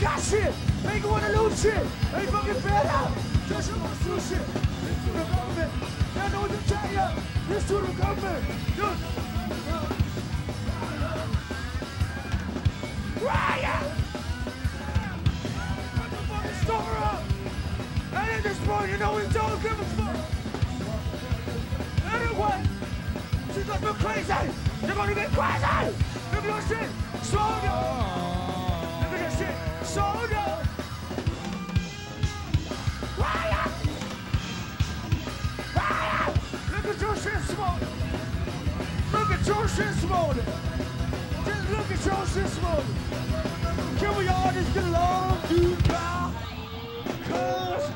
got shit. Ain't going to lose shit. Ain't fucking fair out. Just want to sue shit. This to the government. Y'all know what to tell ya. This to the government. Riot! Motherfucking store up. And at this point, you know we don't give a fuck. Anyway, she's gonna go crazy. They're gonna get crazy. Look at your shit. Slow down. Look at your shit. Slow down. Riot! Riot! Look at your shit smoking. Look at your shit smoking. Just look at your shit smoking. Can we all just get along, dude, pal? Cause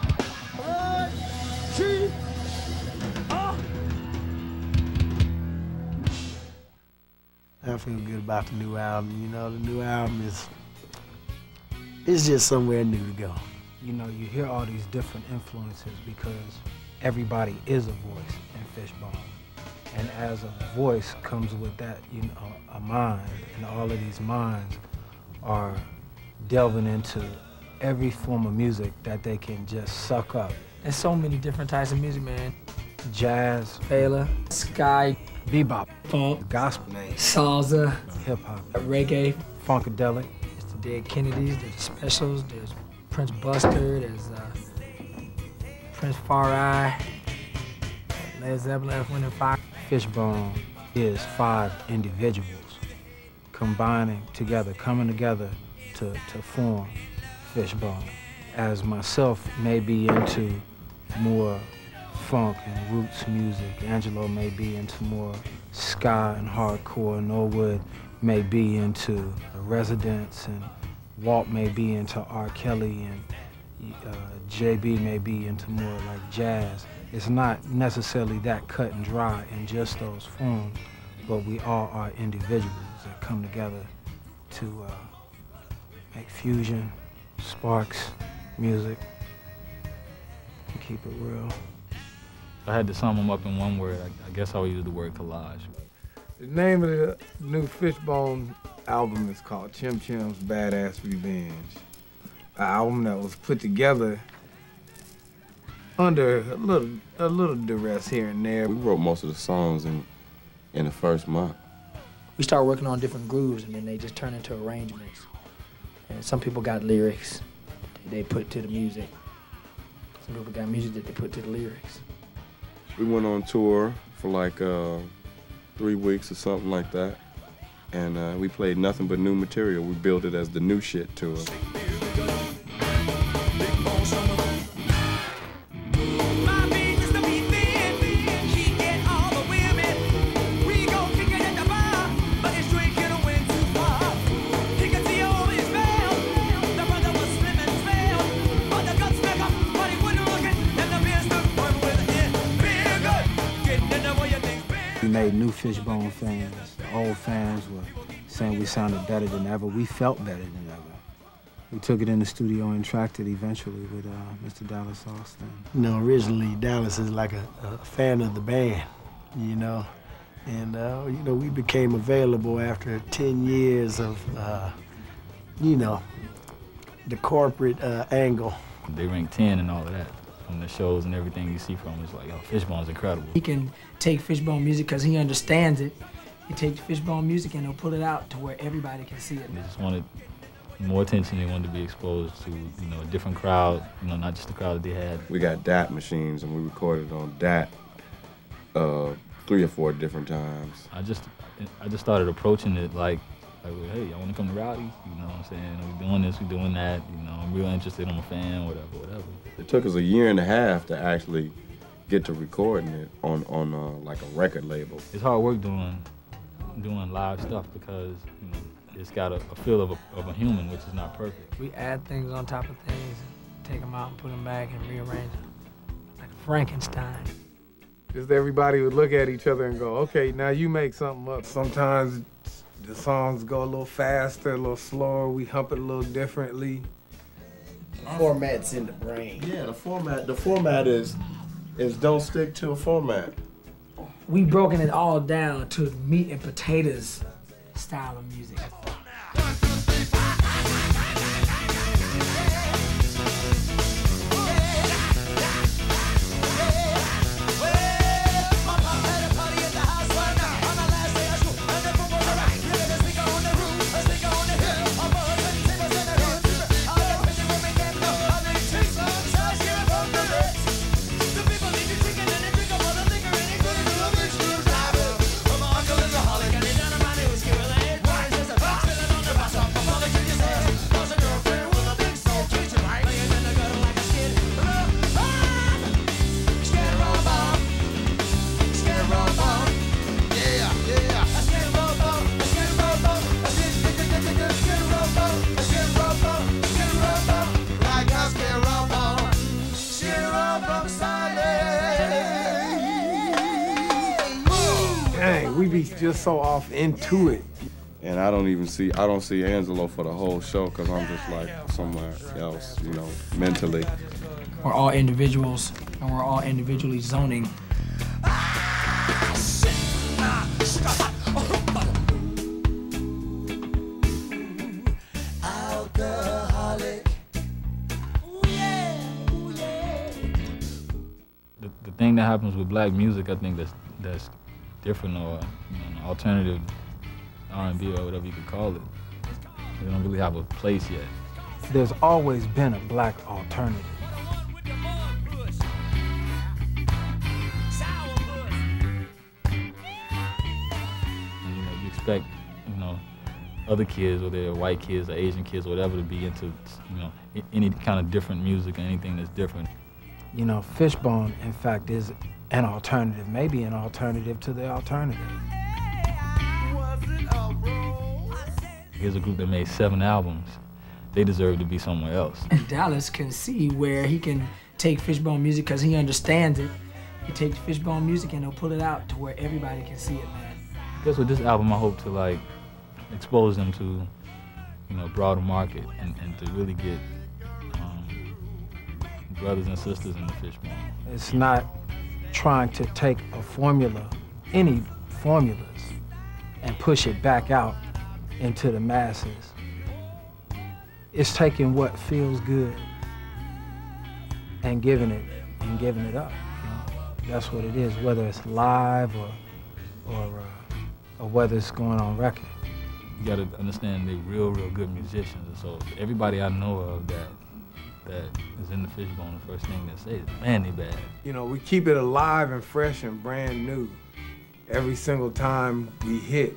she I feel good about the new album. You know, the new album it's just somewhere new to go. You know, you hear all these different influences because everybody is a voice in Fishbone. And as a voice comes with that, you know, a mind, and all of these minds are delving into every form of music that they can just suck up. There's so many different types of music, man. Jazz, Fela, Sky, bebop, funk, gospel, salsa, hip-hop, reggae, funkadelic. There's the Dead Kennedys, there's the Specials, there's Prince Buster, there's Prince Far Eye, Led Zeppelin, Earth, Wind & Fire. Fishbone is 5 individuals coming together to form Fishbone. As myself may be into more funk and roots music, Angelo may be into more ska and hardcore, Norwood may be into Residents, and Walt may be into R. Kelly, and JB may be into more like jazz. It's not necessarily that cut and dry in just those forms, but we all are individuals that come together to make fusion, sparks, music, and keep it real. I had to sum them up in one word. I guess I would use the word collage. The name of the new Fishbone album is called Chim Chim's Badass Revenge. An album that was put together under a little duress here and there. We wrote most of the songs in the first month. We started working on different grooves, and then they just turn into arrangements. And some people got lyrics they put to the music. Some people got music that they put to the lyrics. We went on tour for like 3 weeks or something like that, and we played nothing but new material. We billed it as the new shit tour. We made new Fishbone fans. The old fans were saying we sounded better than ever. We felt better than ever. We took it in the studio and tracked it eventually with Mr. Dallas Austin. You know, originally Dallas is like a fan of the band, you know, and you know, we became available after 10 years of, you know, the corporate angle. They ranked 10 and all of that. From the shows and everything you see from him, it's like, yo, Fishbone's incredible. He can take Fishbone music because he understands it. He takes Fishbone music and he'll put it out to where everybody can see it. They just wanted more attention. They wanted to be exposed to, you know, a different crowd, you know, not just the crowd that they had. We got DAT machines, and we recorded on DAT 3 or 4 different times. I just started approaching it like well, hey, I want to come to Rowdy, you know what I'm saying? We're doing this, we're doing that, you know, I'm real interested, I'm a fan, whatever. It took us 1.5 years to actually get to recording it on like a record label. It's hard work doing live stuff because, you know, it's got a feel of a human, which is not perfect. We add things on top of things, take them out and put them back and rearrange them, like Frankenstein. Just everybody would look at each other and go, okay, now you make something up. Sometimes the songs go a little faster, a little slower, we hump it a little differently. The format's in the brain. Yeah, the format is don't stick to a format. We broken it all down to meat and potatoes style of music. be just so off into it. And I don't see Angelo for the whole show because I'm just like somewhere else, you know, mentally. We're all individuals, and we're all individually zoning. The thing that happens with black music, I think that's different, or an alternative R&B or whatever you could call it. They don't really have a place yet. There's always been a black alternative. And, you expect, other kids, whether they're white kids or Asian kids or whatever, to be into, any kind of different music or anything that's different. Fishbone, in fact, is an alternative, maybe an alternative to the alternative. Here's a group that made 7 albums. They deserve to be somewhere else. Dallas can see where he can take Fishbone music because he understands it. He takes Fishbone music and he'll pull it out to where everybody can see it, man. I guess with this album, I hope to expose them to, broader market and to really get brothers and sisters in the Fishbone. It's not trying to take a formula, any formulas, and push it back out into the masses. It's taking what feels good and giving it up. That's what it is, whether it's live or whether it's going on record. You gotta understand they're real good musicians. So everybody I know of that is in the Fishbone, the first thing they say is, man, they bad. We keep it alive and fresh and brand new every single time we hit,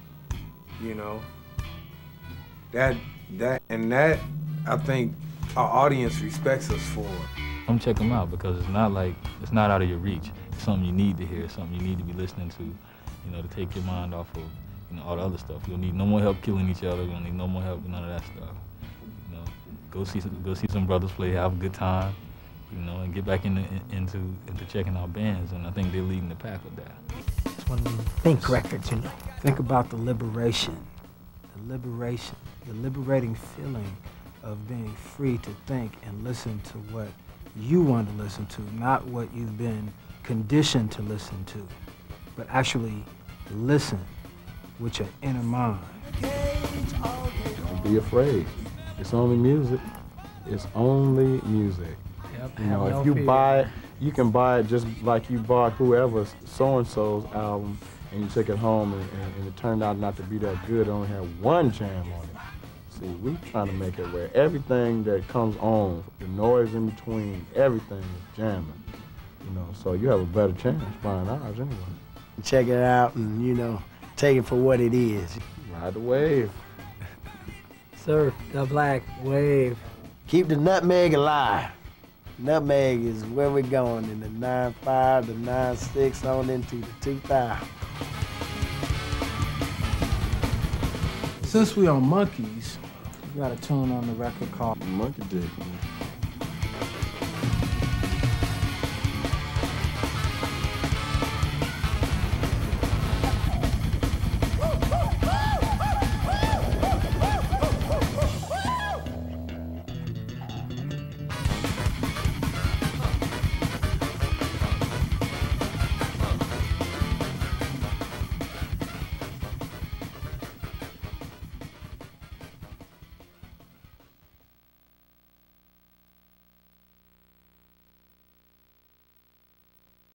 That I think our audience respects us for. Come check them out because it's not out of your reach. It's something you need to hear, something you need to be listening to, to take your mind off of, all the other stuff. You don't need no more help killing each other. You don't need no more help with none of that stuff. Go see some brothers play, have a good time, and get back into checking out bands. And I think they're leading the pack with that. It's one of them Think records, Think about the liberation, the liberating feeling of being free to think and listen to what you want to listen to, not what you've been conditioned to listen to, but actually listen with your inner mind. Don't be afraid. It's only music. It's only music. Yep, if you buy it, you can buy it just like you bought whoever's so-and-so's album and you took it home and it turned out not to be that good. It only had one jam on it. See, we're trying to make it where everything that comes on, the noise in between, everything is jamming. So you have a better chance buying ours anyway. Check it out and, take it for what it is. Ride the wave. Surf the black wave. Keep the nutmeg alive. Nutmeg is where we're going in the 9.5, the 9.6 on into the 2000. Since we on Monkeys, we got a tune on the record called Monkey Dick, man.